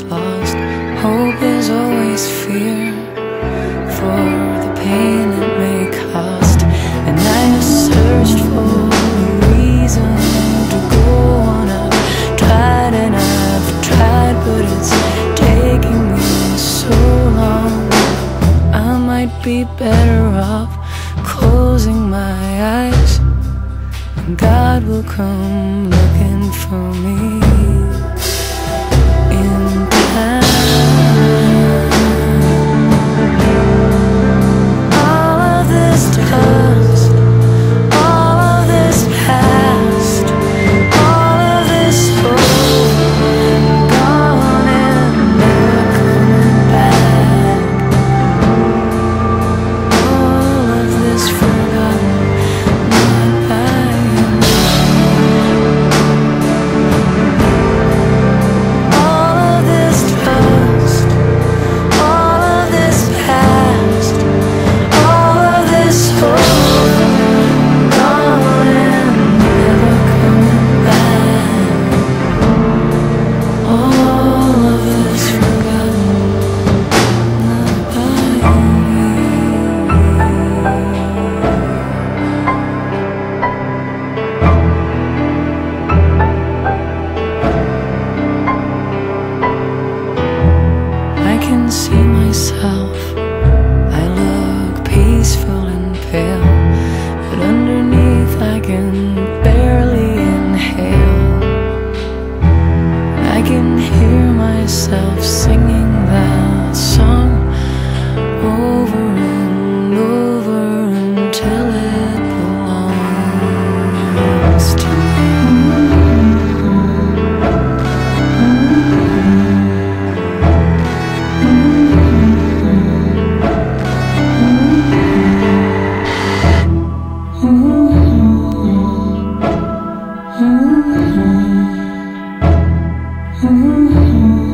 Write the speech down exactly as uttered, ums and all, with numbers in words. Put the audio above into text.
is lost. Hope is always fear for the pain it may cost. And I have searched for a reason to go on. I've tried and I've tried, but it's taking me so long. I might be better off closing my eyes, and God will come looking for me in time. All of this dust, all of this past, all of this hope, gone and never coming back. All of this forgotten, not by me. All of this trust, all of this past, all of this hope, gone and never coming back. All of this forgotten, not by me. I can see myself, I look peaceful and pale, but underneath I can barely inhale. I can hear myself singing that song over and over until it belongs to me. Mm-hmm.